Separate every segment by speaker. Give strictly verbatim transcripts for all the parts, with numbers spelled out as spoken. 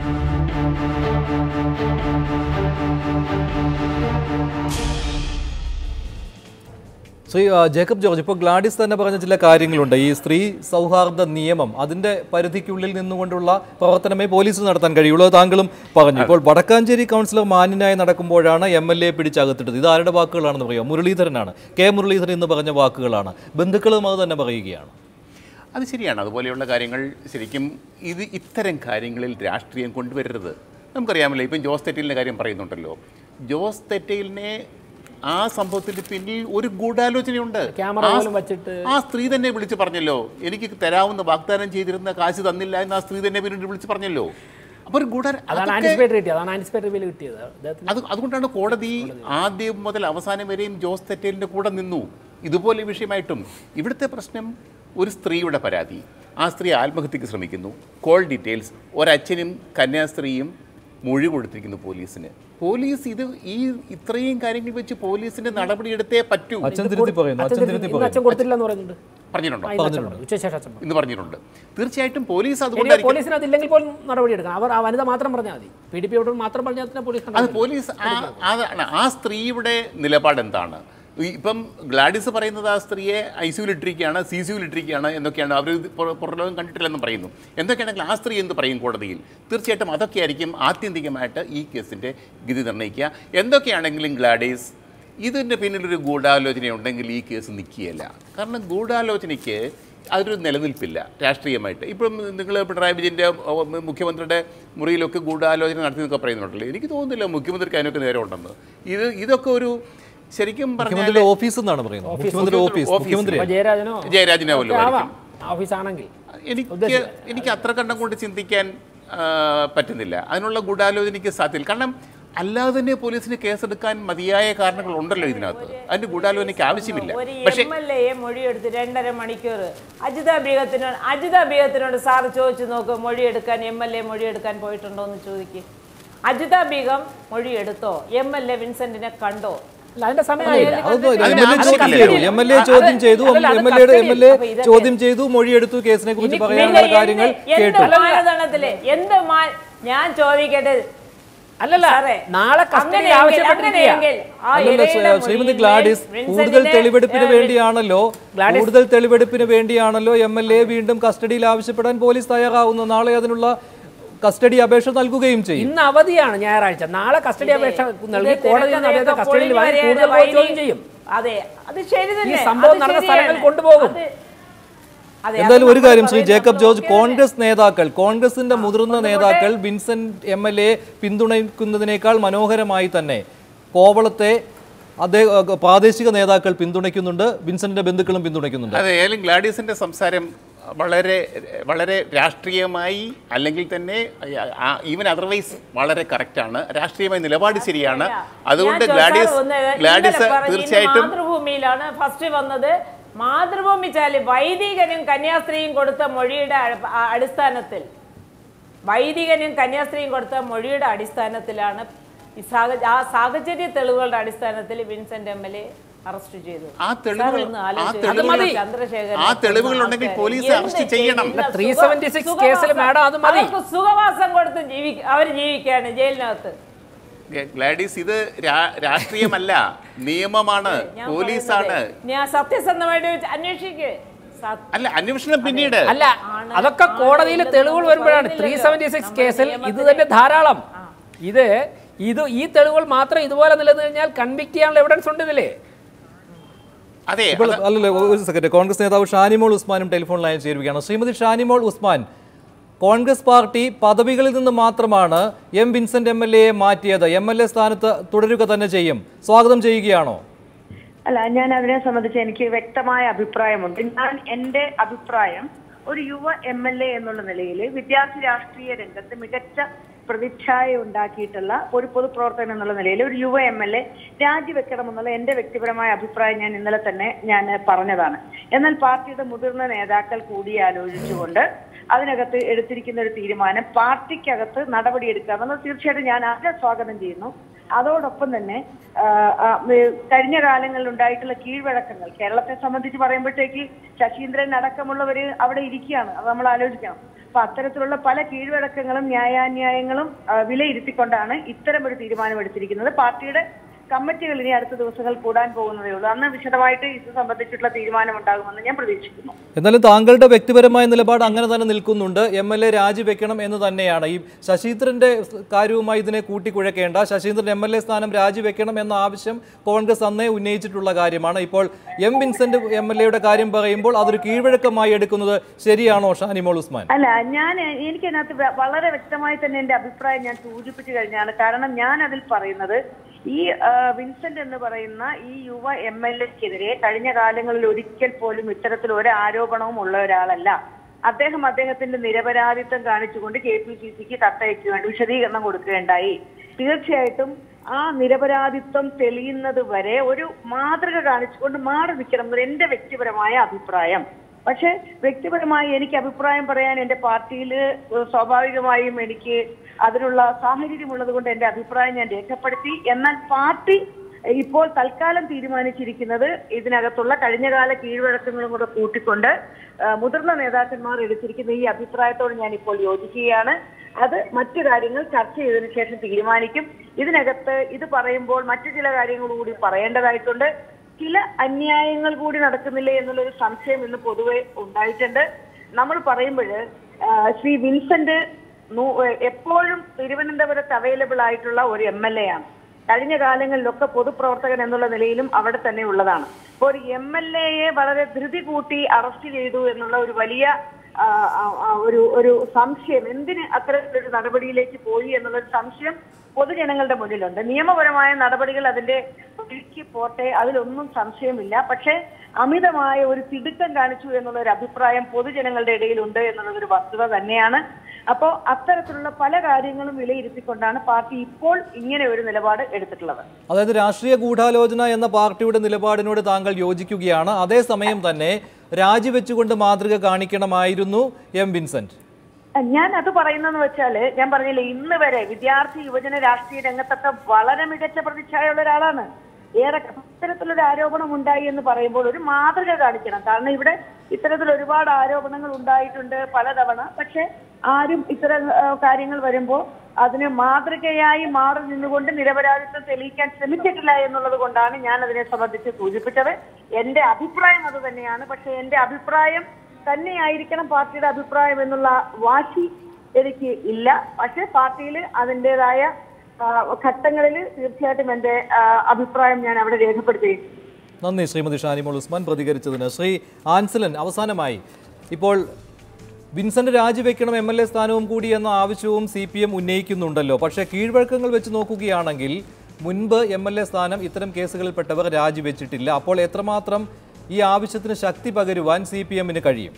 Speaker 1: Shri Jacob George, ഇപ്പോൾ Gladys തന്നെ പറഞ്ഞ ചില കാര്യങ്ങളുണ്ട്. ഈ സ്ത്രീ സൗഹാർദ്ദ നിയമം അതിൻ്റെ പരിധിക്കുള്ളിൽ നിന്നുകൊണ്ടുള്ള പ്രവർത്തനമേ പോലീസ് നടത്താൻ കഴിയുള്ളൂ, താങ്കളും പറഞ്ഞു. ഇപ്പോൾ വടക്കാഞ്ചേരി കൗൺസിലർ മാന്യനായി നടക്കുമ്പോഴാണ് എം എൽ എ പിടിച്ചകത്തിട്ടത്. ഇത് ആരുടെ വാക്കുകളാണെന്ന് പറയുക? മുരളീധരനാണ്, കെ മുരളീധരൻ എന്ന് പറഞ്ഞ വാക്കുകളാണ്. ബന്ധുക്കളും അത് തന്നെ പറയുകയാണ്.
Speaker 2: അത് ശരിയാണ്. അതുപോലെയുള്ള കാര്യങ്ങൾ ശരിക്കും ഇത് ഇത്തരം കാര്യങ്ങളിൽ രാഷ്ട്രീയം കൊണ്ടുവരരുത്. നമുക്കറിയാമല്ലോ, ഇപ്പം ജോസ് തെറ്റയിലിൻ്റെ കാര്യം പറയുന്നുണ്ടല്ലോ. ജോസ് തെറ്റയിലിനെ ആ സംഭവത്തിന് പിന്നിൽ ഒരു ഗൂഢാലോചനയുണ്ട്. ആ സ്ത്രീ തന്നെ വിളിച്ച് പറഞ്ഞല്ലോ, എനിക്ക് തരാവുന്ന വാഗ്ദാനം ചെയ്തിരുന്ന കാശ് തന്നില്ല എന്ന് ആ സ്ത്രീ തന്നെ പിന്നീട് വിളിച്ച് പറഞ്ഞല്ലോ. അപ്പോൾ ഒരു ഗൂഢ അത് അതുകൊണ്ടാണ് കോടതി ആദ്യം മുതൽ അവസാനം വരെയും ജോസ് തെറ്റേലിൻ്റെ കൂടെ നിന്നു ഇതുപോലെ വിഷയമായിട്ടും. ഇവിടുത്തെ പ്രശ്നം ഒരു സ്ത്രീയുടെ പരാതി, ആ സ്ത്രീ ആത്മഹത്യക്ക് ശ്രമിക്കുന്നു, കോൾ ഡീറ്റെയിൽസ്, ഒരച്ഛനും കന്യാസ്ത്രീയും മൊഴി കൊടുത്തിരിക്കുന്നു പോലീസിന്. പോലീസ് ഇത് ഈ ഇത്രയും കാര്യങ്ങൾ വെച്ച് പോലീസിന്റെ നടപടിയെടുത്തേ പറ്റൂ. ഇന്ന് പറഞ്ഞിട്ടുണ്ട്. തീർച്ചയായിട്ടും പോലീസ് അത് പോലീസ് ആ സ്ത്രീയുടെ നിലപാട് എന്താണ്? ഇപ്പം ഗ്ലാഡിസ് പറയുന്നത് ആ സ്ത്രീയെ ഐ സിയുവിൽ ഇട്ടിരിക്കുകയാണ്, സി സിയുവിൽ ഇട്ടിരിക്കുകയാണ് എന്നൊക്കെയാണ്. അവർ പുറലോകം കണ്ടിട്ടില്ലെന്നും പറയുന്നു. എന്തൊക്കെയാണെങ്കിൽ ആ സ്ത്രീ എന്ത് പറയും കോടതിയിൽ? തീർച്ചയായിട്ടും അതൊക്കെയായിരിക്കും ആത്യന്തികമായിട്ട് ഈ കേസിൻ്റെ ഗതി നിർണ്ണയിക്കുക. എന്തൊക്കെയാണെങ്കിലും ഗ്ലാഡിസ്, ഇതിൻ്റെ പിന്നിലൊരു ഗൂഢാലോചന ഉണ്ടെങ്കിൽ ഈ കേസ് നിൽക്കുകയില്ല. കാരണം ഗൂഢാലോചനയ്ക്ക് അതൊരു നിലനിൽപ്പില്ല രാഷ്ട്രീയമായിട്ട്. ഇപ്പം നിങ്ങൾ പിണറായി വിജയൻ്റെ മുഖ്യമന്ത്രിയുടെ മുറിയിലൊക്കെ ഗൂഢാലോചന നടത്തി എന്നൊക്കെ പറയുന്നുണ്ടല്ലോ. എനിക്ക് തോന്നുന്നില്ല മുഖ്യമന്ത്രിക്ക് അതിനൊക്കെ നേരെ ഉണ്ടെന്ന്. ഇത് ഇതൊക്കെ ഒരു ശരിക്കും പറഞ്ഞാൽ ഓഫീസ് എന്നാണ് പറയുന്നത്. ജയരാജനോ ഓഫീസാണെങ്കിൽ എനിക്ക് എനിക്ക് അത്ര കണ്ടം കൊണ്ട് ചിന്തിക്കാൻ പറ്റുന്നില്ല. അതിനുള്ള ഗൂഢാലോചനയ്ക്ക് സാധ്യത. കാരണം അല്ലാതെ തന്നെ പോലീസിന് കേസെടുക്കാൻ മതിയായ കാരണങ്ങൾ ഉണ്ടല്ലോ ഇതിനകത്ത്. അതിന്റെ ഗൂഢാലോചനയ്ക്ക് ആവശ്യമില്ല. പക്ഷേ
Speaker 3: മൊഴിയെടുത്ത് രണ്ടര മണിക്കൂർ അജിത ബീഗത്തിനോട് അജിത ബീഗത്തിനോട് സാർ ചോദിച്ചു നോക്ക്, മൊഴിയെടുക്കാൻ എം എൽ എ മൊഴിയെടുക്കാൻ പോയിട്ടുണ്ടോ എന്ന് ചോദിക്കും. അജിത ബീഗം മൊഴിയെടുത്തോ? എം എൽ എ വിൻസെന്റിനെ കണ്ടോ?
Speaker 1: ചോദ്യം ചെയ്തു, മൊഴിയെടുത്തു, കേസിനെ കുറിച്ച് പറയാനുള്ള കാര്യങ്ങൾ കേട്ടു.
Speaker 3: എന്ത് ഞാൻ ചോദിക്കട്ടെ,
Speaker 1: ശ്രീമതി ഗ്ലാഡിസ്, കൂടുതൽ തെളിവെടുപ്പിന് വേണ്ടിയാണല്ലോ കൂടുതൽ തെളിവെടുപ്പിന് വേണ്ടിയാണല്ലോ എം എൽ എ വീണ്ടും കസ്റ്റഡിയിൽ ആവശ്യപ്പെടാൻ പോലീസ് തയ്യാറാവുന്നു. നാളെ അതിനുള്ള കസ്റ്റഡി അപേക്ഷ നൽകുകയും ചെയ്യും.
Speaker 4: ഇന്ന് അവധിയാണ്, ഞായറാഴ്ച. നാളെ കസ്റ്റഡി അപേക്ഷ നൽകി കോടതിയിൽ കസ്റ്റഡിയിൽ ചെയ്യും. ഈ സംഭവം നടന്ന സ്ഥലങ്ങളിൽ കൊണ്ടുപോകും.
Speaker 1: എന്തായാലും ഒരു കാര്യം ശ്രീ ജേക്കബ് ജോർജ്, കോൺഗ്രസ് നേതാക്കൾ, കോൺഗ്രസിന്റെ മുതിർന്ന നേതാക്കൾ വിൻസെന്റ് എം എൽ എ പിന്തുണയ്ക്കുന്നതിനേക്കാൾ മനോഹരമായി തന്നെ കോവളത്തെ അതേ പ്രാദേശിക നേതാക്കൾ പിന്തുണയ്ക്കുന്നുണ്ട്, വിൻസെന്റിന്റെ ബന്ധുക്കളും പിന്തുണയ്ക്കുന്നുണ്ട്.
Speaker 2: അതെ, ഗ്ലാഡിസിന്റെ സംസാരം വളരെ വളരെ രാഷ്ട്രീയമായി, അല്ലെങ്കിൽ തന്നെ ഈവൻ അതർവൈസ് വളരെ കറക്റ്റാണ്. രാഷ്ട്രീയമായ നിലപാട് ശരിയാണ്. അതുകൊണ്ട് ഗ്ലാഡിസ് ഗ്ലാഡിസ് തീർച്ചയായിട്ടും
Speaker 3: മാതൃഭൂമിയിലാണ് ഫസ്റ്റ് വന്നത്. മാതൃഭൂമി ചാലി വൈദികനും കന്യാസ്ത്രീയും കൊടുത്ത മൊഴിയുടെ അടിസ്ഥാനത്തിൽ വൈദികനും കന്യാസ്ത്രീയും കൊടുത്ത മൊഴിയുടെ അടിസ്ഥാനത്തിലാണ് ആ സാഹചര്യ തെളിവുകളുടെ അടിസ്ഥാനത്തിൽ Vincent M L A arrest ചെയ്തു.
Speaker 2: ആ തെളിവുകൾ ആ തെളിവുകൾ ഉണ്ടെങ്കിൽ പോലീസ് അറസ്റ്റ് ചെയ്യണം.
Speaker 3: സുഖവാസം കൊടുത്ത് ജീവിക്ക അവർ ജീവിക്കുകയാണ് ജയിലിനകത്ത്.
Speaker 2: ഗ്ലാഡിസ്, ഇത് രാഷ്ട്രീയമല്ല, നിയമമാണ്, പോലീസാണ്.
Speaker 3: ഞാൻ സത്യസന്ധമായിട്ട് അന്വേഷിക്കേ
Speaker 2: അല്ല, അന്വേഷണം പിന്നീട്
Speaker 4: അല്ല, അതൊക്കെ കോടതിയിൽ തെളിവുകൾ വരുമ്പോഴാണ്. ത്രീ സെവന്റി സിക്സ് കേസിൽ ഇത് തന്നെ ധാരാളം. ഇത് ഇത് ഈ തെളിവുകൾ മാത്രം ഇതുപോലെ നിലനിന്ന് കഴിഞ്ഞാൽ കൺവിക്ട് ചെയ്യാനുള്ള എവിഡൻസ് ഉണ്ട് ഇതില്ലേ?
Speaker 1: അല്ലല്ലോ, ഒരു സെക്കൻഡ്. കോൺഗ്രസ് നേതാവ് ഷാനിമോൾ ഉസ്മാനും ടെലിഫോൺ ലൈനിൽ ചേരുകയാണ്. ശ്രീമതി ഷാനിമോൾ ഉസ്മാൻ, കോൺഗ്രസ് പാർട്ടി പദവികളിൽ നിന്ന് മാത്രമാണ് എം വിൻസെന്റ് എം എൽ എയെ മാറ്റിയത്. എം എൽ എ സ്ഥാനത്ത് തുടരുക തന്നെ ചെയ്യും. സ്വാഗതം ചെയ്യുകയാണോ?
Speaker 5: അല്ല, ഞാൻ അതിനെ സംബന്ധിച്ച് എനിക്ക് വ്യക്തമായ അഭിപ്രായമുണ്ട്. ഞാൻ എൻ്റെ അഭിപ്രായം, ഒരു യുവ എം എൽ എ എന്നുള്ള നിലയിൽ വിദ്യാർത്ഥി രാഷ്ട്രീയ രംഗത്ത് മികച്ച പ്രതിച്ഛായ ഉണ്ടാക്കിയിട്ടുള്ള ഒരു പൊതുപ്രവർത്തകൻ എന്നുള്ള നിലയിൽ ഒരു യുവ എം എൽ എ രാജിവെക്കണമെന്നുള്ള എൻ്റെ വ്യക്തിപരമായ അഭിപ്രായം ഞാൻ ഇന്നലെ തന്നെ ഞാൻ പറഞ്ഞതാണ്. എന്നാൽ പാർട്ടിയുടെ മുതിർന്ന നേതാക്കൾ കൂടിയാലോചിച്ചുകൊണ്ട് അതിനകത്ത് എടുത്തിരിക്കുന്ന ഒരു തീരുമാനം പാർട്ടിക്കകത്ത് നടപടിയെടുക്കുക എന്നുള്ളത് തീർച്ചയായിട്ടും ഞാൻ അതിനെ സ്വാഗതം ചെയ്യുന്നു. അതോടൊപ്പം തന്നെ കഴിഞ്ഞ കാലങ്ങളിൽ ഉണ്ടായിട്ടുള്ള കീഴ്വഴക്കങ്ങൾ കേരളത്തെ സംബന്ധിച്ച് പറയുമ്പോഴത്തേക്ക് ശശീന്ദ്രൻ അടക്കമുള്ളവർ അവിടെ ഇരിക്കുകയാണ്. അത് നമ്മൾ ആലോചിക്കണം. അപ്പൊ അത്തരത്തിലുള്ള പല കീഴ്വഴക്കങ്ങളും ന്യായാന്യായങ്ങളും വിലയിരുത്തിക്കൊണ്ടാണ് ഇത്തരമൊരു തീരുമാനമെടുത്തിരിക്കുന്നത്. പാർട്ടിയുടെ കമ്മിറ്റികൾ ഇനി അടുത്ത ദിവസങ്ങൾ കൂടാൻ പോകുന്നതേ ഉള്ളൂ. അന്ന് വിശദമായിട്ട് ഇത് സംബന്ധിച്ചിട്ടുള്ള തീരുമാനം ഉണ്ടാകുമെന്ന് ഞാൻ പ്രതീക്ഷിക്കുന്നു.
Speaker 1: എന്നാലും താങ്കളുടെ വ്യക്തിപരമായ നിലപാട് അങ്ങനെ തന്നെ നിൽക്കുന്നുണ്ട്. എം എൽ എ രാജിവെക്കണം എന്ന് തന്നെയാണ്. ഈ ശശീന്ദ്രന്റെ കാര്യവുമായി ഇതിനെ കൂട്ടിക്കുഴക്കേണ്ട. ശശീന്ദ്രൻ എം എൽ എ സ്ഥാനം രാജിവെക്കണം എന്ന ആവശ്യം കോൺഗ്രസ് അന്നേ ഉന്നയിച്ചിട്ടുള്ള കാര്യമാണ്. ഇപ്പോൾ എം വിൻസെന്റ് എം എൽ എയുടെ കാര്യം പറയുമ്പോൾ അതൊരു കീഴ്വഴക്കമായി എടുക്കുന്നത് ശരിയാണോ ഷാനിമോൾ ഉസ്മാൻ?
Speaker 5: അല്ല, ഞാൻ എനിക്കതിനകത്ത് വളരെ വ്യക്തമായി തന്നെ എന്റെ അഭിപ്രായം ഞാൻ സൂചിപ്പിച്ചു കഴിഞ്ഞാണ്. കാരണം ഞാൻ അതിൽ പറയുന്നത് ഈ വിൻസെന്റ് എന്ന് പറയുന്ന ഈ യുവ എം എൽ എക്കെതിരെ കഴിഞ്ഞ കാലങ്ങളിൽ ഒരിക്കൽ പോലും ഇത്തരത്തിൽ ഒരു ആരോപണവും ഉള്ള ഒരാളല്ല. അദ്ദേഹം അദ്ദേഹത്തിന്റെ നിരപരാധിത്വം കാണിച്ചുകൊണ്ട് കെ പി സി സിക്ക് കത്തയക്കുകയാണ്, വിശദീകരണം കൊടുക്കുകയുണ്ടായി. തീർച്ചയായിട്ടും ആ നിരപരാധിത്വം തെളിയുന്നത് വരെ ഒരു മാതൃക കാണിച്ചുകൊണ്ട് മാറി നിൽക്കണം എന്നൊരു എന്റെ വ്യക്തിപരമായ അഭിപ്രായം. പക്ഷെ വ്യക്തിപരമായി എനിക്ക് അഭിപ്രായം പറയാൻ എന്റെ പാർട്ടിയിൽ സ്വാഭാവികമായും എനിക്ക് അതിനുള്ള സാഹചര്യമുള്ളത് കൊണ്ട് എന്റെ അഭിപ്രായം ഞാൻ രേഖപ്പെടുത്തി. എന്നാൽ പാർട്ടി ഇപ്പോൾ തൽക്കാലം തീരുമാനിച്ചിരിക്കുന്നത് ഇതിനകത്തുള്ള കഴിഞ്ഞകാല കീഴ്വഴക്കങ്ങളും കൂടെ കൂട്ടിക്കൊണ്ട് മുതിർന്ന നേതാക്കന്മാർ എടുത്തിരിക്കുന്ന ഈ അഭിപ്രായത്തോട് ഞാൻ ഇപ്പോൾ യോജിക്കുകയാണ്. അത് മറ്റു കാര്യങ്ങൾ ചർച്ച ചെയ്തതിനു ശേഷം തീരുമാനിക്കും. ഇതിനകത്ത് ഇത് പറയുമ്പോൾ മറ്റു ചില കാര്യങ്ങൾ കൂടി പറയേണ്ടതായിട്ടുണ്ട്. ചില അന്യായങ്ങൾ കൂടി നടക്കുന്നില്ലേ എന്നുള്ളൊരു സംശയം ഇന്ന് പൊതുവെ ഉണ്ടായിട്ടുണ്ട്. നമ്മൾ പറയുമ്പോൾ ശ്രീ വിൻസെന്റ് എപ്പോഴും തിരുവനന്തപുരത്ത് അവൈലബിൾ ആയിട്ടുള്ള ഒരു എം എൽ എ ആണ്. കഴിഞ്ഞ കാലങ്ങളിലൊക്കെ പൊതുപ്രവർത്തകൻ എന്നുള്ള നിലയിലും അവിടെ തന്നെ ഉള്ളതാണ്. അപ്പോൾ ഒരു എം എൽ എയെ വളരെ ധൃതി കൂട്ടി അറസ്റ്റ് ചെയ്തു എന്നുള്ള ഒരു വലിയ ഒരു ഒരു സംശയം, എന്തിന് അത്തരത്തിലൊരു നടപടിയിലേക്ക് പോയി എന്നുള്ളൊരു സംശയം പൊതുജനങ്ങളുടെ മുന്നിലുണ്ട്. നിയമപരമായ നടപടികൾ അതിന്റെ ഒഴുക്കി പോട്ടെ, അതിലൊന്നും സംശയമില്ല. പക്ഷെ അമിതമായ ഒരു തിടുക്കം കാണിച്ചു എന്നുള്ള ഒരു അഭിപ്രായം പൊതുജനങ്ങളുടെ ഇടയിലുണ്ട് എന്നുള്ളതൊരു വസ്തുത തന്നെയാണ്. അപ്പോൾ അത്തരത്തിലുള്ള പല കാര്യങ്ങളും വിലയിരുത്തിക്കൊണ്ടാണ് പാർട്ടി ഇപ്പോൾ ഇങ്ങനെ ഒരു നിലപാട് എടുത്തിട്ടുള്ളത്.
Speaker 1: അതായത് രാഷ്ട്രീയ ഗൂഢാലോചന എന്ന പാർട്ടിയുടെ നിലപാടിനോട് താങ്കൾ യോജിക്കുകയാണ്. അതേസമയം തന്നെ രാജിവെച്ചുകൊണ്ട് മാതൃക കാണിക്കണമായിരുന്നു എം വിൻസെന്റ്.
Speaker 5: ഞാൻ അത് പറയുന്നതെന്ന് വെച്ചാല്, ഞാൻ പറഞ്ഞില്ലേ, ഇന്ന് വരെ വിദ്യാർത്ഥി യുവജന രാഷ്ട്രീയ രംഗത്തൊക്കെ വളരെ മികച്ച പ്രതിച്ഛായുള്ള ഒരാളാണ്. ഏറെ ഇത്തരത്തിലൊരു ആരോപണം ഉണ്ടായി എന്ന് പറയുമ്പോൾ ഒരു മാതൃക കാണിക്കണം. കാരണം ഇവിടെ ഇത്തരത്തിൽ ഒരുപാട് ആരോപണങ്ങൾ ഉണ്ടായിട്ടുണ്ട് പലതവണ. പക്ഷെ ആരും ഇത്തരം കാര്യങ്ങൾ വരുമ്പോൾ അതിന് മാതൃകയായി മാറി നിന്നുകൊണ്ട് നിരപരാധിത്വം തെളിയിക്കാൻ ശ്രമിച്ചിട്ടില്ല എന്നുള്ളത് കൊണ്ടാണ് ഞാൻ അതിനെ സംബന്ധിച്ച് സൂചിപ്പിച്ചത്. എന്റെ അഭിപ്രായം അത് തന്നെയാണ്. പക്ഷെ എന്റെ അഭിപ്രായം തന്നെയായിരിക്കണം പാർട്ടിയുടെ അഭിപ്രായം എന്നുള്ള വാശി എനിക്ക് ഇല്ല. പക്ഷെ പാർട്ടിയിൽ അതിൻ്റെതായ ഘട്ടങ്ങളിൽ തീർച്ചയായിട്ടും എന്റെ അഭിപ്രായം ഞാൻ അവിടെ രേഖപ്പെടുത്തി.
Speaker 1: നന്ദി ശ്രീമതി ഷാനിമോൾ ഉസ്മാൻ പ്രതികരിച്ചതിന്. ശ്രീ ആൻസലൻ, അവസാനമായി ഇപ്പോൾ വിൻസെന്റ് രാജിവെക്കണം എം എൽ എ സ്ഥാനവും കൂടി എന്ന ആവശ്യവും സി പി എം ഉന്നയിക്കുന്നുണ്ടല്ലോ. പക്ഷേ കീഴ്വഴക്കങ്ങൾ വെച്ച് നോക്കുകയാണെങ്കിൽ മുൻപ് എം എൽ എ സ്ഥാനം ഇത്തരം കേസുകളിൽപ്പെട്ടവർ രാജിവെച്ചിട്ടില്ല. അപ്പോൾ എത്രമാത്രം ഈ ആവശ്യത്തിന് ശക്തി പകരുവാൻ സി പി എമ്മിന് കഴിയും?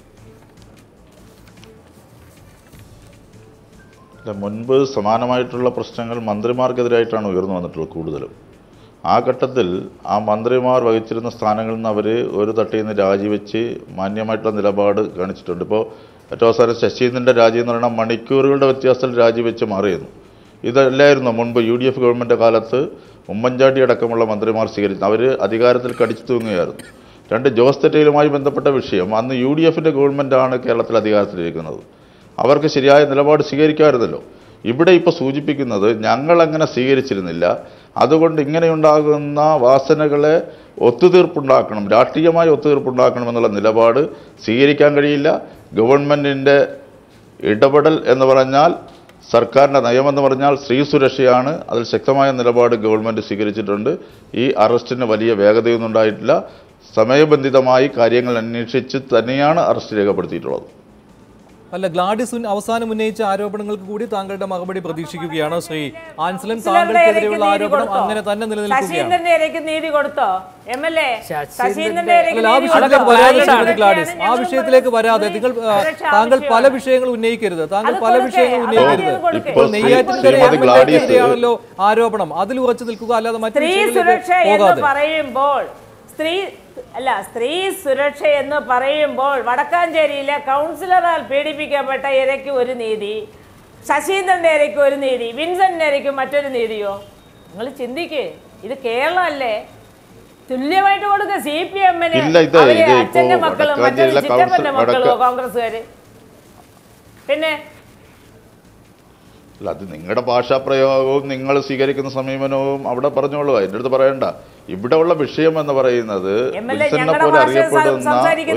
Speaker 6: മുൻപ് സമാനമായിട്ടുള്ള പ്രശ്നങ്ങൾ മന്ത്രിമാർക്കെതിരായിട്ടാണ് ഉയർന്നു വന്നിട്ടുള്ളത് കൂടുതലും. ആ ഘട്ടത്തിൽ ആ മന്ത്രിമാർ വഹിച്ചിരുന്ന സ്ഥാനങ്ങളിൽ നിന്ന് അവർ ഒരു തട്ടിൽ നിന്ന് രാജിവെച്ച് മാന്യമായിട്ടുള്ള നിലപാട് കാണിച്ചിട്ടുണ്ട്. ഇപ്പോൾ ഏറ്റവും അവസാനം ശശീന്ദ്രൻ്റെ രാജി എന്ന് പറയുന്നത് മണിക്കൂറുകളുടെ വ്യത്യാസത്തിൽ രാജിവെച്ച് മാറിയിരുന്നു. ഇതല്ലായിരുന്നു മുൻപ് യു ഡി എഫ് ഗവൺമെൻറ് കാലത്ത് ഉമ്മൻചാണ്ടി അടക്കമുള്ള മന്ത്രിമാർ സ്വീകരിച്ചത്. അവർ അധികാരത്തിൽ കടിച്ചു തൂങ്ങുകയായിരുന്നു. രണ്ട്, ജോസ് തെറ്റയിലുമായി ബന്ധപ്പെട്ട വിഷയം, അന്ന് യു ഡി എഫിൻ്റെ ഗവൺമെൻറ്റാണ് കേരളത്തിൽ അധികാരത്തിലിരിക്കുന്നത്. അവർക്ക് ശരിയായ നിലപാട് സ്വീകരിക്കാമായിരുന്നല്ലോ. ഇവിടെ ഇപ്പോൾ സൂചിപ്പിക്കുന്നത് ഞങ്ങളങ്ങനെ സ്വീകരിച്ചിരുന്നില്ല, അതുകൊണ്ട് ഇങ്ങനെയുണ്ടാകുന്ന വാസനകളെ ഒത്തുതീർപ്പുണ്ടാക്കണം, രാഷ്ട്രീയമായ ഒത്തുതീർപ്പുണ്ടാക്കണം എന്നുള്ള നിലപാട് സ്വീകരിക്കാൻ കഴിയില്ല. ഗവൺമെൻറ്റിൻ്റെ ഇടപെടൽ എന്ന് പറഞ്ഞാൽ, സർക്കാരിൻ്റെ നയമെന്ന് പറഞ്ഞാൽ സ്ത്രീ സുരക്ഷയാണ്. അതിൽ ശക്തമായ നിലപാട് ഗവൺമെൻറ് സ്വീകരിച്ചിട്ടുണ്ട്. ഈ അറസ്റ്റിന് വലിയ വേഗതയൊന്നും ഉണ്ടായിട്ടില്ല. സമയബന്ധിതമായി കാര്യങ്ങൾ അന്വേഷിച്ച് തന്നെയാണ് അറസ്റ്റ് രേഖപ്പെടുത്തിയിട്ടുള്ളത്.
Speaker 1: അല്ല, ഗ്ലാഡിസ് അവസാനം ഉന്നയിച്ച ആരോപണങ്ങൾക്ക് കൂടി താങ്കളുടെ മറുപടി പ്രതീക്ഷിക്കുകയാണ്. ശ്രീ ആൻസലൻ, താങ്കൾക്കെതിരെയുള്ള ആരോപണം അങ്ങനെ തന്നെ നിലനിൽക്കുകയാണ്. ഗ്ലാഡിസ്, ആ വിഷയത്തിലേക്ക് വരാതെ നിങ്ങൾ താങ്കൾ പല വിഷയങ്ങൾ ഉന്നയിക്കരുത്. താങ്കൾ പല വിഷയങ്ങൾ ഉന്നയിക്കരുത്. ഇപ്പോൾ നെയ്യാറ്റിൻകരയാണല്ലോ ആരോപണം, അതിൽ ഉറച്ചു നിൽക്കുക, അല്ലാതെ മറ്റു
Speaker 3: പറയുമ്പോൾ സ്ത്രീ അല്ല സ്ത്രീ സുരക്ഷ എന്ന് പറയുമ്പോൾ വടക്കാഞ്ചേരിയിലെ കൗൺസിലറാൽ പീഡിപ്പിക്കപ്പെട്ട ഇരയ്ക്ക് ഒരു നീതി, ശശീന്ദ്രന്റെ ഇരയ്ക്ക് ഒരു നീതി, വിൻസെന്റിന്റെ ഇരയ്ക്ക് മറ്റൊരു നീതിയോ? നിങ്ങൾ ചിന്തിക്കേ, ഇത് കേരളമല്ലേ? തുല്യമായിട്ട് കൊടുക്കുക. സി പി എമ്മിന് അച്ഛന്റെ മക്കളും മറ്റൊരു ചിറ്റപ്പന്റെ മക്കളോ കോൺഗ്രസ്സുകാര്? പിന്നെ
Speaker 6: അല്ല, അത് നിങ്ങളുടെ ഭാഷാപ്രയോഗവും നിങ്ങൾ സ്വീകരിക്കുന്ന സമീപനവും അവിടെ പറഞ്ഞോളൂ, അതിൻ്റെ അടുത്ത് പറയണ്ട. ഇവിടെ ഉള്ള വിഷയം എന്ന് പറയുന്നത് വിൻസെന്റിനെ പോലെ അറിയപ്പെടുന്ന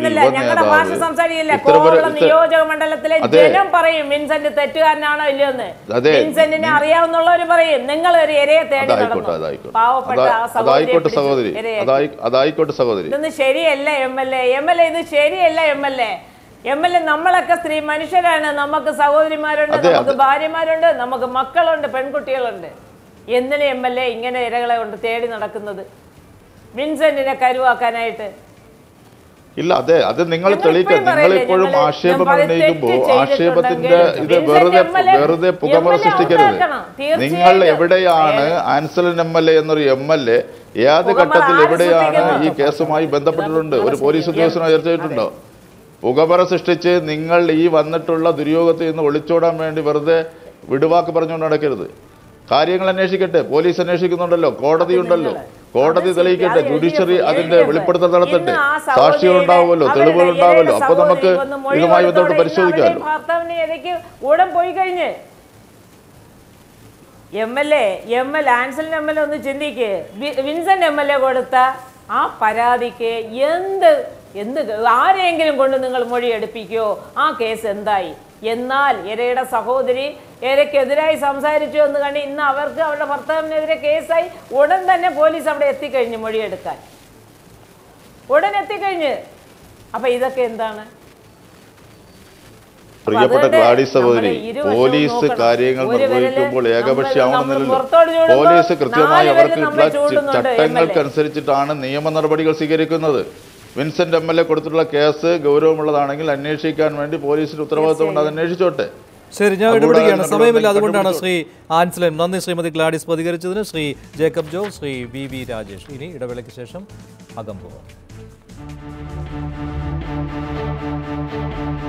Speaker 3: നിയോജക മണ്ഡലത്തിലെ ജനം പറയും വിൻസെന്റ് തെറ്റുകാരനാണോ ഇല്ലയോന്ന്. വിൻസെന്റിനെ അറിയാവുന്നവര് പറയും നിങ്ങൾ ഒരു ഇരയെ തേടി നടന്നു. പാവപ്പെട്ട
Speaker 6: അതായിക്കോട്ടെ സഹോദരി, അതായിക്കോട്ടെ സഹോദരി,
Speaker 3: ഇതൊന്നും ശരിയല്ല M L A. M L A ഇത് ശരിയല്ല M L A. M L A നമ്മളൊക്കെ സ്ത്രീ മനുഷ്യരാണ്. നമുക്ക് സഹോദരിമാരുണ്ട്, നമുക്ക് ഭാര്യമാരുണ്ട്, നമുക്ക് മക്കളുണ്ട്, പെൺകുട്ടികളുണ്ട്. എന്തിന് എം എൽ എ ഇങ്ങനെ ഇരകളെ കൊണ്ട് തേടി നടക്കുന്നത് വിൻസെന്റിനെ കരുവാക്കാനായിട്ട്?
Speaker 6: ഇല്ല, അതെ, അത് നിങ്ങൾ തെളിയിക്കുക. നിങ്ങൾ ഇപ്പോഴും ആക്ഷേപം ഉന്നയിക്കുമ്പോൾ ആക്ഷേപത്തിന്റെ ഇത് വെറുതെ വെറുതെ പുകമറ സൃഷ്ടിക്കരുത്. നിങ്ങൾ എവിടെയാണ് ആൻസലൻ എം എൽ എ എന്നൊരു എം എൽ എ ഏത് ഘട്ടത്തിൽ എവിടെയാണ് ഈ കേസുമായി ബന്ധപ്പെട്ടിട്ടുണ്ട്? ഒരു പോലീസ് ഉദ്യോഗസ്ഥനോ ചർച്ച ചെയ്തിട്ടുണ്ടോ? പുകമറ സൃഷ്ടിച്ച് നിങ്ങൾ ഈ വന്നിട്ടുള്ള ദുര്യോഗത്തിൽ നിന്ന് ഒളിച്ചോടാൻ വേണ്ടി വെറുതെ വിടുവാക്ക് പറഞ്ഞുകൊണ്ട് നടക്കരുത്. കാര്യങ്ങൾ അന്വേഷിക്കട്ടെ, പോലീസ് അന്വേഷിക്കുന്നുണ്ടല്ലോ, കോടതി ഉണ്ടല്ലോ, കോടതി തെളിയിക്കട്ടെ, ജുഡീഷ്യറി അതിന്റെ വെളിപ്പെടുത്തൽ നടത്തട്ടെ, സാക്ഷികൾ ഉണ്ടാവുമല്ലോ, തെളിവുകൾ ഉണ്ടാവുമല്ലോ. അപ്പൊ നമുക്ക് ഇതുമായി ബന്ധപ്പെട്ട് പരിശോധിക്കാമല്ലോ.
Speaker 3: പോയി കഴിഞ്ഞ് M L A M L Ansalan M L A ഒന്ന് ചിന്തിക്ക്. വിൻസെന്റ് എം എൽ എ കൊടുത്ത ആ പരാതിക്ക് എന്ത് എന്ത് ആരെയെങ്കിലും കൊണ്ട് നിങ്ങൾ മൊഴി എടുപ്പിക്കുമോ? ആ കേസ് എന്തായി? എന്നാൽ ഇരയുടെ സഹോദരി ഇരയ്ക്കെതിരായി സംസാരിച്ചു എന്ന് കണ്ട് ഇന്ന് അവർക്ക് അവരുടെ ഭർത്താവിനെതിരെ കേസായി. ഉടൻ തന്നെ പോലീസ് അവിടെ എത്തിക്കഴിഞ്ഞ് മൊഴിയെടുക്കാൻ ഉടൻ എത്തിക്കഴിഞ്ഞ്. അപ്പൊ ഇതൊക്കെ എന്താണ്?
Speaker 6: പ്രിയപ്പെട്ട ഗ്ലാഡിസ് സഹോദരി, പോലീസ് കാര്യങ്ങൾ നിർവഹിക്കുമ്പോൾ ഏകപക്ഷീയമാണെന്നില്ലല്ലോ. പോലീസ് കൃത്യമായി അവർക്കുള്ള ചട്ടങ്ങൾക്കനുസരിച്ചിട്ടാണ് നിയമ നടപടികൾ സ്വീകരിക്കുന്നത്. വിൻസെന്റ് എം എൽ എ കൊടുത്തിട്ടുള്ള കേസ് ഗൗരവമുള്ളതാണെങ്കിൽ അന്വേഷിക്കാൻ വേണ്ടി പോലീസിന് ഉത്തരവാദിത്തമുണ്ട്, അത് അന്വേഷിച്ചോട്ടെ.
Speaker 1: ശരി, ഞാൻ ഇടപെടുകയാണ്, സമയമില്ല, അതുകൊണ്ടാണ് ശ്രീ ആൻസലൻ. നന്ദി ശ്രീമതി ഗ്ലാഡിസ് പ്രതികരിച്ചതിന്. Shri Jacob Joe, Shri V V Rajesh. ഇനി ഇടവേളയ്ക്ക് ശേഷം അകം പോകാം.